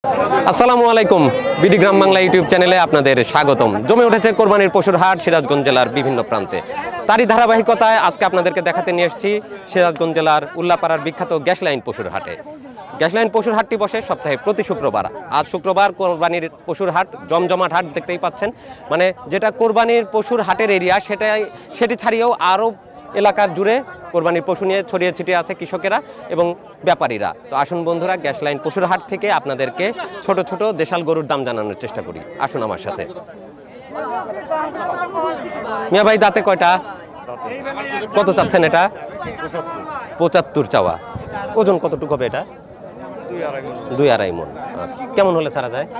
আসসালামু আলাইকুম, বিডি গ্রাম বাংলা ইউটিউব চ্যানেলে আপনাদের স্বাগতম। জমে উঠেছে কোরবানির পশুর হাট সিরাজগঞ্জ জেলার বিভিন্ন প্রান্তে। তারই ধারাবাহিকতায় আজকে আপনাদেরকে দেখাতে নিয়ে এসেছি সিরাজগঞ্জ জেলার উল্লাপাড়ার বিখ্যাত গ্যাস লাইন পশুর হাটে। গ্যাস লাইন পশুর হাটটি বসে সপ্তাহে প্রতি শুক্রবার। আজ শুক্রবার কোরবানির পশুর হাট, জমজমাট হাট দেখতেই পাচ্ছেন। মানে যেটা কোরবানির পশুর হাটের এরিয়া সেটি ছাড়িয়েও আরও এলাকার জুড়ে কোরবানির পশু নিয়ে ছড়িয়ে ছিটিয়ে আছে কৃষকেরা এবং ব্যাপারীরা। তো আসুন বন্ধুরা, গ্যাস লাইন পশুর হাট থেকে আপনাদেরকে ছোট ছোট দেশাল গরুর দাম জানানোর চেষ্টা করি। আসুন আমার সাথে। মিয়া ভাই, দাঁতে কয়টা? কত চাচ্ছেন এটা? 75 চাওয়া। ওজন কতটুকু হবে এটা? 2-2.5 মণ। আচ্ছা, কেমন হলে ছাড়া যায়?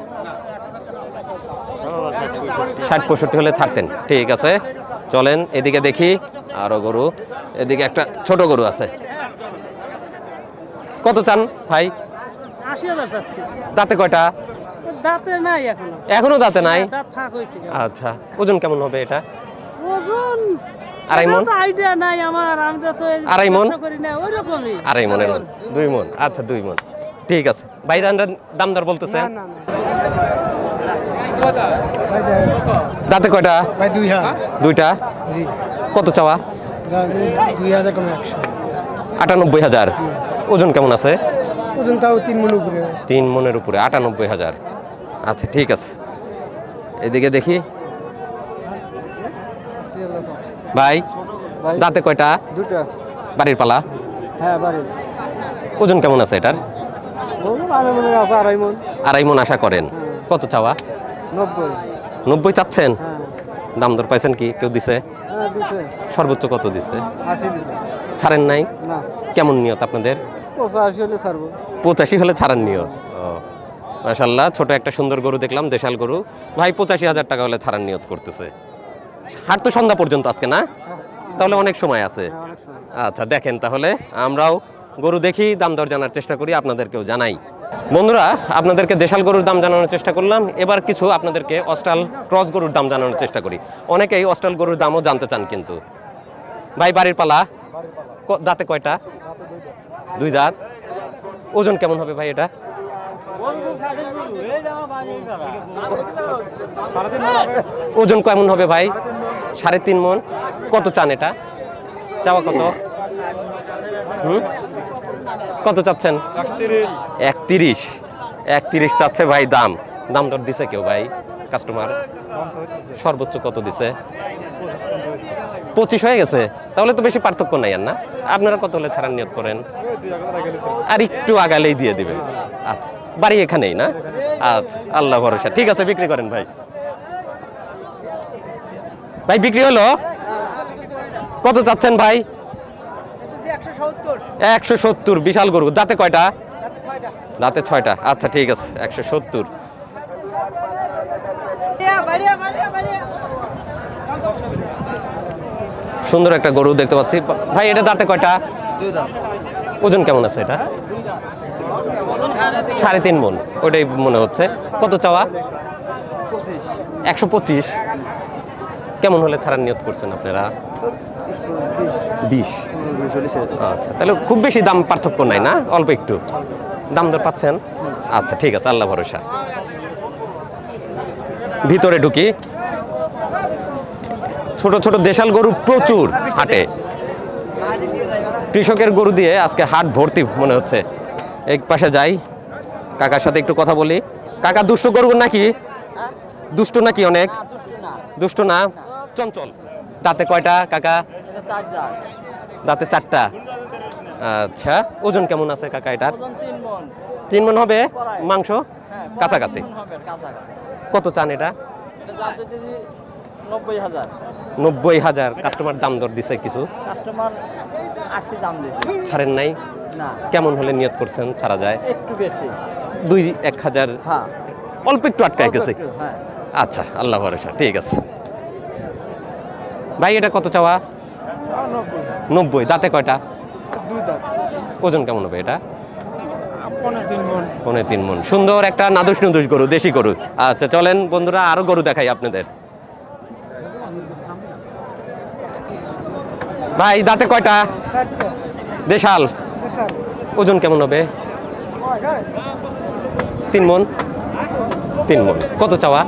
60-65 হলে ছাড়তেন। ঠিক আছে, চলেন এদিকে দেখি আরো গরু। এদিকে একটা ছোট গরু আছে। কত চান ভাই? 80,000 চাচ্ছি। দাঁতে কয়টা? দাঁতে নাই এখনো দাঁতে নাই? দাঁত ফাঁক হয়েছে। আচ্ছা, ওজন কেমন হবে এটা? ওজন 2.5 মণ? আইডিয়া নাই আমার, আমরা তো 2.5 মণ করি না ওইরকমই। 2.5 মণের মণ? 2 মণ। আচ্ছা, 2 মণ। ঠিক আছে ভাই, দাম দর বলতেছেন? দাঁতে কয়টা? ভাই দুইটা। জি কত চাওয়া? 2000 কমে 100। 98,000। ওজন কেমন আছে? ওজন তাও 3 মণ উপরে। 3 মণের উপরে, 98,000। আচ্ছা, ঠিক আছে, এদিকে দেখি। ভাই, দাঁতে কয়টা? দুটো। বাড়ির পালা? হ্যাঁ বাড়ি। ওজন কেমন আছে এটার? ওজন আমি মনে আছে 2.5 মণ। 2.5 মণ আশা করেন? কত চাওয়া? 90। 90 চাচ্ছেন? হ্যাঁ দাম দর পাইছেন কি? কেউ দিছে? হ্যাঁ দিছে। সর্বোচ্চ কত দিছে? 80 দিছে। ছাড়েন নাই? না, কেমন নিয়ত আপনাদের? 85 হলে ছাড়বো। 85 হলে ছাড়ার নিয়ত। ও মাশাআল্লাহ, ছোট একটা সুন্দর গরু দেখলাম, দেশাল গরু। ভাই 85,000 টাকা হলে ছাড়ার নিয়ত করতেছে। হাট তো সন্ধ্যা পর্যন্ত আজকে না? তাহলে অনেক সময় আছে। হ্যাঁ অনেক সময়। আচ্ছা, দেখেন তাহলে আমরাও গরু দেখি, দাম দর জানার চেষ্টা করি, আপনাদেরকেও জানাই। বন্ধুরা, আপনাদেরকে দেশাল গরুর দাম জানানোর চেষ্টা করলাম। এবার কিছু আপনাদেরকে অস্ট্রাল ক্রস গরুর দাম জানানোর চেষ্টা করি। অনেকেই অস্ট্রাল গরুর দামও জানতে চান কিন্তু। ভাই, বাড়ির পালা? দাঁতে কয়টা? 2 দাঁত। ওজন কেমন হবে ভাই এটা? ওজন কেমন হবে ভাই? 3.5 মণ। কত চান এটা? চাওয়া কত? কত চাচ্ছেন? 31 চাচ্ছে ভাই। দাম দর দিছে কেউ ভাই? কাস্টমার সর্বোচ্চ কত দিছে? 25 হয়ে গেছে। তাহলে তো বেশি পার্থক্য নাই আর না? আপনারা কত হলে ছাড়ার নিয়ত করেন? আর একটু আগালেই দিয়ে দিবেন। আচ্ছা, বাড়ি এখানেই না? আচ্ছা, আল্লাহ ভরসা। ঠিক আছে, বিক্রি করেন ভাই। ভাই, বিক্রি হলো? কত চাচ্ছেন ভাই? 170। বিশাল গরু। দাঁতে কয়টা? দাঁতে 6টা। আচ্ছা, ঠিক আছে, 170। সুন্দর একটা গরু দেখতে পাচ্ছি ভাই। এটা দাঁতে কয়টা? 2 দাঁত। ওজন কেমন আছে এটা? 3.5 মণ। ওইটাই মনে হচ্ছে। কত চাওয়া? 125। কেমন হলে ছাড়ার নিয়ত করছেন আপনারা? 20। আচ্ছা, তাহলে খুব বেশি দাম পার্থক্য নাই না? অল্প একটু দাম দর পাচ্ছেন? আচ্ছা, ঠিক আছে, আল্লাহ ভরসা। ভিতরে ঢুকি। ছোট ছোট দেশাল গরু প্রচুর হাটে। কৃষকের গরু দিয়ে আজকে হাট ভর্তি মনে হচ্ছে। এক পাশে যাই, কাকার সাথে একটু কথা বলি। কাকা, দুষ্ট গরু নাকি? দুষ্ট নাকি? অনেক দুষ্ট না, চঞ্চল। দাঁতে কয়টা কাকা? দাঁতে 4টা। আচ্ছা, ওজন কেমন আছে কাকা এটার? 3 মণ হবে। মাংস কাছাকাছি। কত চান এটা? 90,000। কাস্টমার দাম দর দিছে কিছু? কাস্টমার 80 দাম দিছে। ছাড়েন নাই? না, কেমন হলে নিয়ত করছেন ছাড়া যায়? একটু বেশি। 2-1,000। হ্যাঁ, অল্প একটু আটকায় গেছে। হ্যাঁ। আচ্ছা, আল্লাহ ভরসা। ঠিক আছে ভাই, এটা কত চাওয়া? 90। দাঁতে কয়টা? 2 দাঁত। ওজন কেমন হবে এটা? 3 মণ। 3.5 মণ। সুন্দর একটা নাদুস গরু, দেশি গরু। আচ্ছা, চলেন বন্ধুরা, আরো গরু দেখাই আপনাদের। ভাই, দাঁতে কয়টা? 4টা। দেশাল। ওজন কেমন হবে? 3 মন 3 মন কত চাওয়া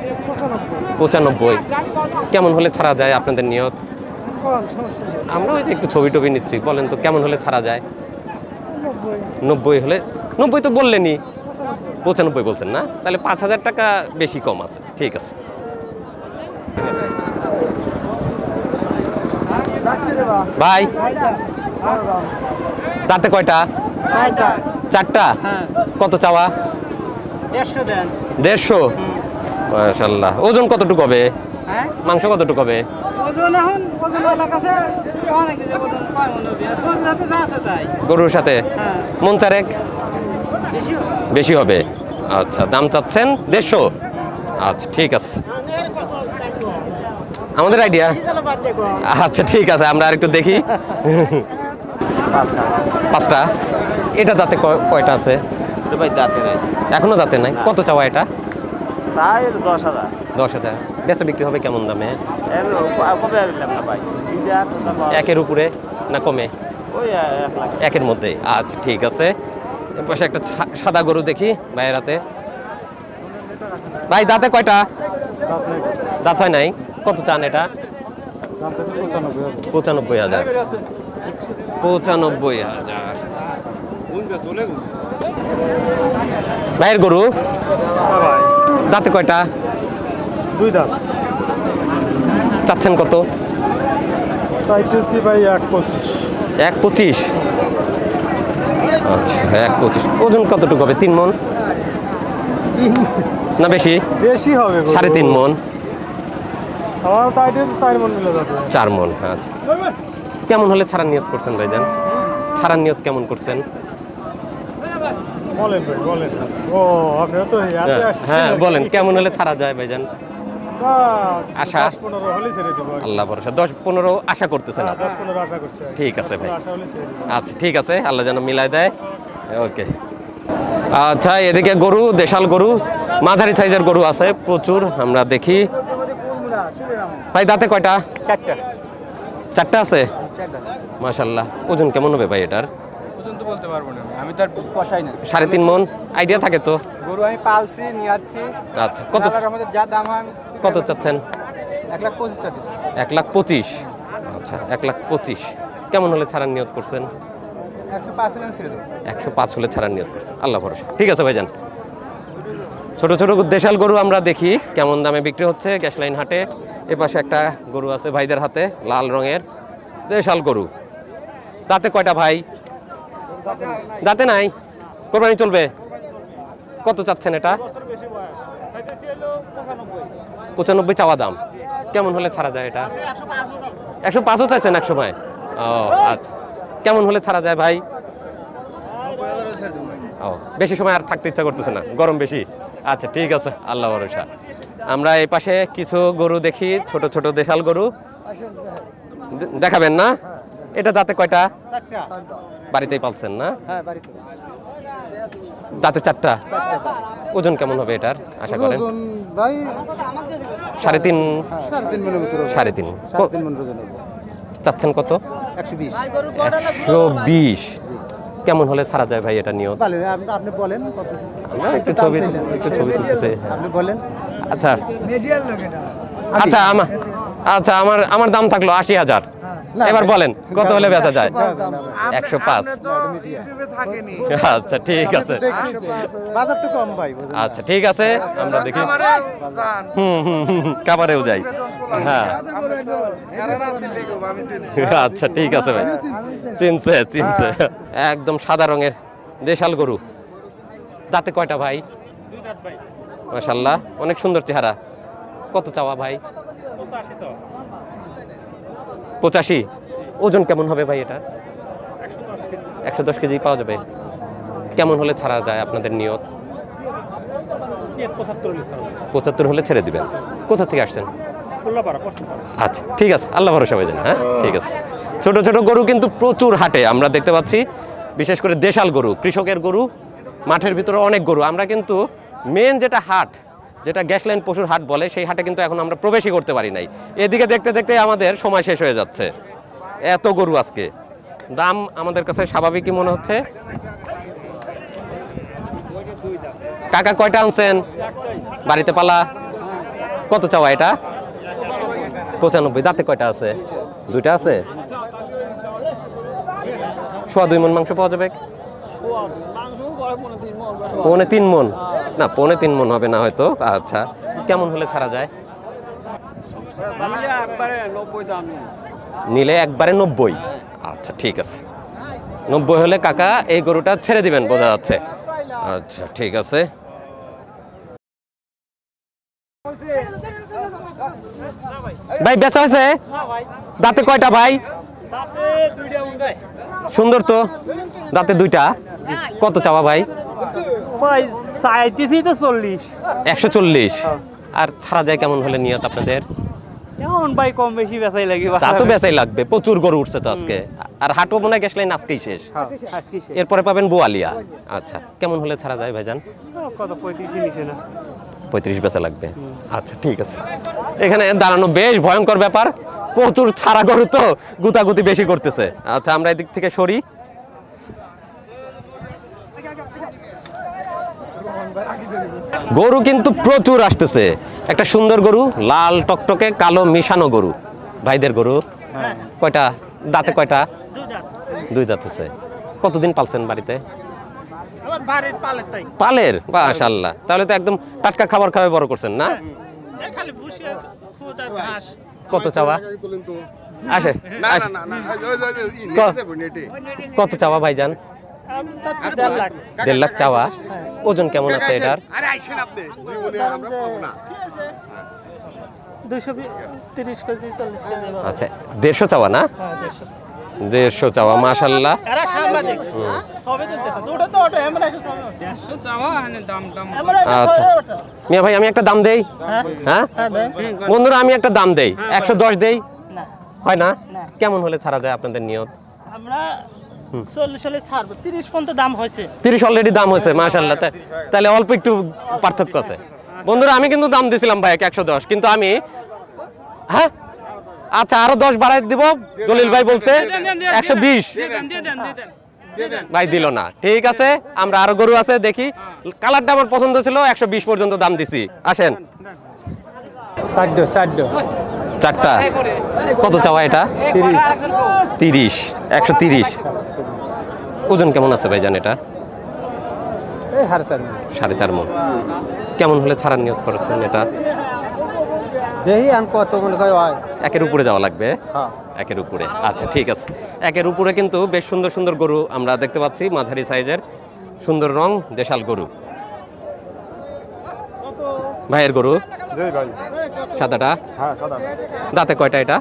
95 কেমন হলে ছাড়া যায় আপনাদের নিয়ত আমরা ওই যে একটু ছবি টবি নিচ্ছি বলেন তো কেমন হলে ছাড়া যায় 90 হলে 90 তো বললেনই 95 বলছেন না তাহলে 5,000 টাকা বেশি কম আছে ঠিক আছে ভাই দাঁতে কয়টা 4টা কত চাওয়া 150 দেন 150 মাশাআল্লাহ ওজন কতটুকু হবে হ্যাঁ মাংস কতটুকু হবে ওজন এখন ওজন এলাকা কাছে অনেক ওজন কয় মনে হবে দুধ রাতে যা আছে তাই গরুর সাথে হ্যাঁ মন চারেক বেশি বেশি হবে আচ্ছা দাম চাচ্ছেন 150 আচ্ছা ঠিক আছে আমাদের আইডিয়া আচ্ছা ঠিক আছে আমরা আরেকটু দেখি 5টা এটা দাঁতে কয়টা আছে ভাই দাঁতে নাই এখনো দাঁতে নাই কত চাওয়া এটা চাই 10,000 10,000 বেচা বিক্রি হবে কেমন দামে কবে আসলাম না ভাই একের উপরে না কমে ওই 1 লাখ একের মধ্যে আচ্ছা ঠিক আছে এর পাশে একটা সাদা গরু দেখি ভাইয়ের হাতে ভাই দাঁতে কয়টা দাঁত হয় নাই কত চান এটা 95,000 95,000 ভাইয়ের গরু দাঁতে কয়টা 2 দাঁত চাচ্ছেন কত চাইতেছি ভাই 1.25 1.25 আচ্ছা 1.25 ওজন কতটুকু হবে 3 মন না বেশি বেশি হবে 3.5 মন আমার টাইটেল 4 মন মিলে যাবে 4 মন আচ্ছা কেমন হলে ছাড়ার নিয়ত করছেন ভাইজান ছাড়ার নিয়ত কেমন করছেন বলেন ভাই বলেন ও আপনারা তো ইয়াতে আসছেন হ্যাঁ বলেন কেমন হলে ছাড়া যায় ভাইজান আশা? 10-15 হলে ছেড়ে দেব আল্লাহ ভরসা 10-15 আশা করতেছেন আপনি? 10-15 আশা করছি ঠিক আছে ভাই আশা হলে ছেড়ে দেব আচ্ছা ঠিক আছে আল্লাহ যেন মিলাই দেয় ওকে আচ্ছা এদিকে গরু দেশাল গরু মাঝারি সাইজের গরু আছে প্রচুর আমরা দেখি ভাই দাঁতে কয়টা 4টা আছে মাশাআল্লাহ ওজন কেমন হবে ভাই এটার ওজন তো বলতে পারবো না আমি তার কষাই না 3.5 মন আইডিয়া থাকে তো গরু আমি পালছি নিয়ে আসছি আচ্ছা কত আমাদের যা দাম হয় কত চাচ্ছেন 1,25,000 চাচ্ছি 1,25,000 আচ্ছা 1,25,000 কেমন হলে ছাড়ার নিয়ত করছেন 105 হলে আমি ছেড়ে দেব 105 হলে ছাড়ার নিয়ত করছেন আল্লাহ ভরসা ঠিক আছে ভাইজান ছোট ছোট দেশাল গরু আমরা দেখি কেমন দামে বিক্রি হচ্ছে গ্যাসলাইন হাটে এপাশে একটা গরু আছে ভাইদের হাতে লাল রঙের দেশাল গরু দাঁতে কয়টা ভাই দাঁতে নাই কোরবানি চলবে কত চাচ্ছেন এটা 95 চাওয়া দাম কেমন হলে ছাড়া যায় এটা 105 চাইছেন এক সময় ও আচ্ছা কেমন হলে ছাড়া যায় ভাই ও বেশি সময় আর থাকতে ইচ্ছা করতেছে না গরম বেশি আচ্ছা ঠিক আছে আল্লাহ ভরসা আমরা এই পাশে কিছু গরু দেখি ছোট ছোট দেশাল গরু দেখাবেন না এটা দাঁতে কয়টা বাড়িতেই পালছেন না দাঁতে 4টা ওজন কেমন হবে এটার আশা করেন ভাই 3.5 3.5 3.5 চাচ্ছেন কত 120 120 কেমন হলে ছাড়া যায় ভাই এটা নিয়ত আপনি বলেন কত আমরা একটু ছবি তুলতেছি আপনি বলেন আচ্ছা মিডিয়াল লোকে না আচ্ছা আমার দাম থাকলো 80,000 এবার বলেন কত হলে বেচা যায় 105 আচ্ছা ঠিক আছে বাজার তো কম ভাই আচ্ছা ঠিক আছে আমরা দেখি কাবারেও যাই হ্যাঁ আচ্ছা ঠিক আছে ভাই চিনছে একদম সাদা রঙের দেশাল গরু দাঁতে কয়টা ভাই মাশাআল্লাহ অনেক সুন্দর চেহারা কত চাওয়া ভাই 85 ওজন কেমন হবে ভাই এটা 110 কেজি পাওয়া যাবে কেমন হলে ছাড়া যায় আপনাদের নিয়ত 75 হলে ছেড়ে দিবেন কোথা থেকে আসছেন আচ্ছা ঠিক আছে আল্লাহ ভরসা হয়ে যান হ্যাঁ ঠিক আছে ছোট ছোট গরু কিন্তু প্রচুর হাটে আমরা দেখতে পাচ্ছি বিশেষ করে দেশাল গরু কৃষকের গরু মাঠের ভিতরে অনেক গরু আমরা কিন্তু মেন যেটা হাট যেটা গ্যাসলাইন পশুর হাট বলে সেই হাটে কিন্তু এখন আমরা প্রবেশই করতে পারি নাই এদিকে দেখতে দেখতে আমাদের সময় শেষ হয়ে যাচ্ছে এত গরু আজকে দাম আমাদের কাছে স্বাভাবিকই মনে হচ্ছে কাকা কয়টা আনছেন বাড়িতে পালা? কত চাওয়া এটা? 95। দাঁতে কয়টা আছে? দুইটা আছে। 2.5 মণ মাংস পাওয়া যাবে? 3.5 মণ না, 3.5 মণ হবে না হয়তো। আচ্ছা, কেমন হলে ছাড়া যায়? নিলে একবারে 90। আচ্ছা ঠিক আছে, 90 হলে কাকা এই গরুটা ছেড়ে দিবেন বোঝা যাচ্ছে। আচ্ছা ঠিক আছে। ভাই বেচা আছে? দাঁতে কয়টা ভাই? সুন্দর তো, দাঁতে দুইটা। কত চাওয়া ভাই? চাইতেছি তো 40। 140। আর ছাড়া যায় কেমন হলে নিয়ত আপনাদের? এখন ভাই কম বেশি বেচাই লাগবে। তা তো বেচাই লাগবে, প্রচুর গরু উঠছে তো আজকে। আর হাটও মনে হয় গেছলেন আজকেই শেষ। এরপরে পাবেন বোয়ালিয়া। আচ্ছা, কেমন হলে ছাড়া যায় ভাইজান? কত 35 নিচে না? 35 বেচা লাগবে। আচ্ছা ঠিক আছে। এখানে দাঁড়ানো বেশ ভয়ঙ্কর ব্যাপার, প্রচুর ছাড়া গরু তো গুতাগুতি বেশি করতেছে। আচ্ছা আমরা এদিক থেকে সরি। গরু কিন্তু প্রচুর আসতেছে। একটা সুন্দর গরু, লাল টকটকে কালো মিশানো গরু, ভাইদের গরু। কয়টা দাঁতে? কয়টা? 2 দাঁত হচ্ছে। কতদিন পালছেন বাড়িতে? পালের? মাশাআল্লাহ, তাহলে তো একদম টাটকা খাবার খাওয়াই বড় করছেন না? কত চাওয়া? আসে কত চাওয়া ভাইজান? 1.5 লাখ চাওয়া। ওজন কেমন আছে এটার? 230 কেজি 40 কেজি। আচ্ছা 150 চাওয়া না? 150 চাওয়া মাশাআল্লাহ। আচ্ছা মিয়া ভাই আমি একটা দাম দেই। হ্যাঁ বন্ধুরা আমি একটা দাম দেই, 110 দেই। হয় না? কেমন হলে ছাড়া যায় আপনাদের নিয়ত? আমরা 40 হলে ছাড়বো। 30 পর্যন্ত দাম হয়েছে। 30 অলরেডি দাম হয়েছে মাশাআল্লাহ। তাহলে অল্প একটু পার্থক্য আছে। বন্ধুরা আমি কিন্তু দাম দিছিলাম ভাই 110, কিন্তু আমি হ্যাঁ আচ্ছা আরো 10 বাড়াই দিব। জলিল ভাই বলছে 120। ভাই দিল না। ঠিক আছে, আমরা আরো গরু আছে দেখি। কালারটা আমার পছন্দ ছিল, 120 পর্যন্ত দাম দিছি। আসেন। 4টা কত চাওয়া এটা? 30। 130। ওজন কেমন আছে ভাইজান এটা? 4.5 মণ। কেমন হলে ছাড়ার নিয়ত করেছেন এটা? দেখি আমি কত মনে হয়। একের উপরে যাওয়া লাগবে। একের উপরে। আচ্ছা ঠিক আছে। একের উপরে কিন্তু বেশ সুন্দর সুন্দর গরু আমরা দেখতে পাচ্ছি, মাঝারি সাইজের সুন্দর রং দেশাল গরু। ভাইয়ের গরু সাদাটা? দাঁতে কয়টা এটা?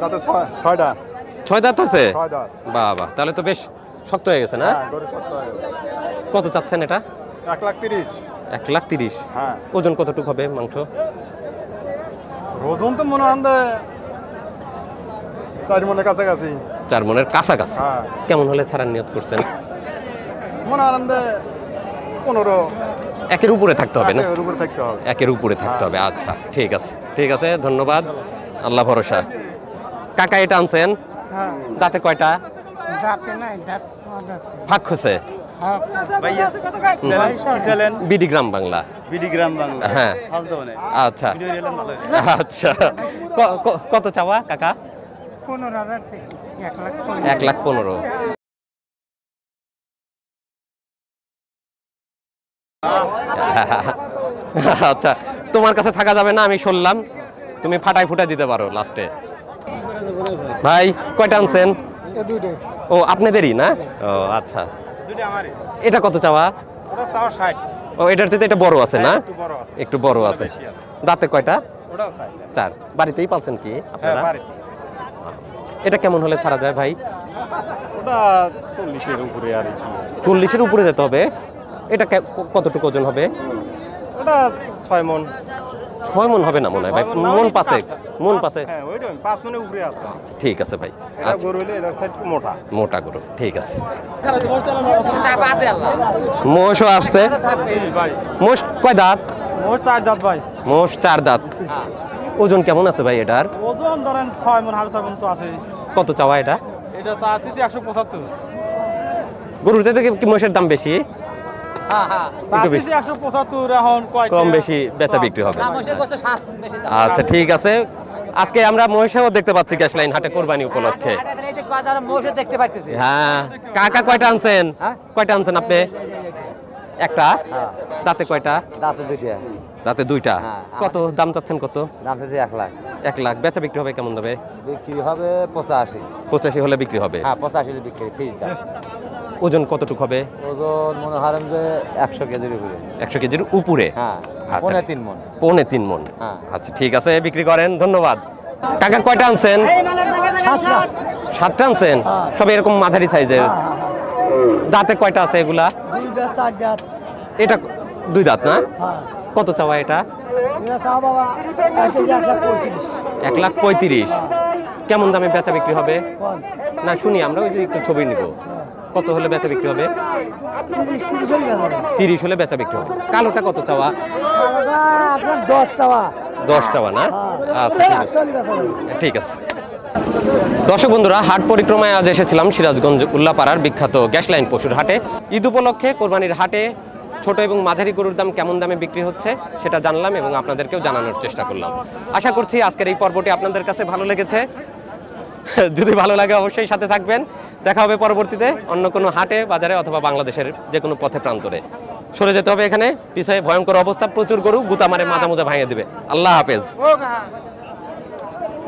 6 দাঁত আছে। বাবা, তাহলে তো বেশ শক্ত হয়ে গেছে না? কত চাচ্ছেন এটা? 1,30,000। 1,30,000। ওজন কতটুকু হবে মাংস? ওজন তো মনে হয় 4 মণের কাছাকাছি। 4 মণের কাছাকাছি। কেমন হলে ছাড়ার নিয়ত করছেন? মনে হয় 15। একের উপরে থাকতে হবে না? থাকতে হবে। একের উপরে থাকতে হবে। আচ্ছা ঠিক আছে, ঠিক আছে, ধন্যবাদ, আল্লাহ ভরসা। কাকা এটা আনছেন? দাঁতে কয়টা? ফাঁক হচ্ছে। বিডি গ্রাম বাংলা। হ্যাঁ আচ্ছা আচ্ছা। কত চাওয়া কাকা? 1,15,000। আচ্ছা তোমার কাছে থাকা যাবে না, আমি শুনলাম তুমি ফাটাই ফুটাই দিতে পারো লাস্টে। ভাই কয়টা আনছেন? ও আপনাদেরই না? ও আচ্ছা। এটা কত চাওয়া? ও এটার থেকে এটা বড় আছে না? একটু বড় আছে। দাঁতে কয়টা? 4। বাড়িতেই পালছেন কি আপনারা? এটা কেমন হলে ছাড়া যায় ভাই? 40-এর উপরে। আর 40-এর উপরে যেতে হবে। এটা কতটুকু ওজন হবে? 6 মণ। 6 মণ হবে না মনে হয় ভাই, মণ পাশে। 5 মণের উপরে আছে। ঠিক আছে ভাই। গরু হলে এটা সাইড মোটা মোটা গরু, ঠিক আছে। মোষও আসছে। মোষ কয় দাঁত? মোট 4 দাঁত ভাই। মোষ 4 দাঁত। ওজন কেমন আছে ভাই এটার? ওজন ধরেন 6 মণ 6.5 মণ তো আছে। কত চাওয়া এটা? এটা চাইতেছি 175। গরুর চাইতে কি মোষের দাম বেশি? হ্যাঁ হ্যাঁ একটু বেশি 175 এখন কয়টা কম বেশি বেচা বিক্রি হবে। না মহিষের গোস্ত স্বাদ বেশি দাম আচ্ছা ঠিক আছে, আজকে আমরা মহিষাও দেখতে পাচ্ছি গ্যাস লাইন হাটে কোরবানি উপলক্ষে। হাটে তাহলে এই যে কয় ধরনের মহিষ দেখতে পাইতেছি হ্যাঁ, কাকা কয়টা আনছেন? হ্যাঁ? কয়টা আনছেন আপনি? একটা। হ্যাঁ দাঁতে কয়টা? দাঁতে দুইটা দাঁতে দুইটা। হ্যাঁ। কত দাম চাচ্ছেন? কত? দাম চাইছে 1 লাখ 1 লাখ। বেচা বিক্রি হবে কেমন দামে? বিক্রি হবে 85 85 হলে বিক্রি হবে। হ্যাঁ 85 বিক্রি ফিস দাম ওজন কতটুকু হবে? ওজন মনে হারেন যে 100 কেজির উপরে 100 কেজির উপরে। হ্যাঁ আচ্ছা। 3.5 মণ পৌনে 3 মণ। হ্যাঁ। আচ্ছা ঠিক আছে, বিক্রি করেন, ধন্যবাদ। কাকা কয়টা আনছেন? 7টা আনছেন, সব এরকম মাঝারি সাইজের। দাঁতে কয়টা আছে এগুলা? 2 দাঁত 4 দাঁত। এটা 2 দাঁত না? হ্যাঁ কত চাওয়া এটা? এটা চা বাবা কাছে 135। 1,35,000। কেমন দামে বেচা বিক্রি হবে? কোন না শুনি আমরা, ওই যে একটু ছবি নিব। কত হলে বেচা বিক্রি হবে? 30 হয়ে গেল। 30 হলে বেচা বিক্রি হবে। কালোটা কত চাওয়া? বাবা আপনার 10 চাওয়া। 10 চাওয়া না? আচ্ছা ঠিক আছে, 80 বেচা যাবে। ঠিক আছে। দর্শক বন্ধুরা, হাট পরিক্রমায় আজ এসেছিলাম সিরাজগঞ্জ উল্লাপাড়ার বিখ্যাত গ্যাস লাইন পশুর হাটে। ঈদ উপলক্ষে কোরবানির হাটে ছোট এবং মাঝারি গরুর দাম কেমন দামে বিক্রি হচ্ছে সেটা জানলাম এবং আপনাদেরকেও জানানোর চেষ্টা করলাম। আশা করছি আজকের এই পর্বটি আপনাদের কাছে ভালো লেগেছে। যদি ভালো লাগে অবশ্যই সাথে থাকবেন। দেখা হবে পরবর্তীতে অন্য কোনো হাটে, বাজারে অথবা বাংলাদেশের যে কোনো পথে প্রান্তরে। সরে যেতে হবে, এখানে পিছনে ভয়ঙ্কর অবস্থা, প্রচুর গরু গুতামারে মাথা মোজা ভাঙিয়ে দিবে। আল্লাহ হাফেজ।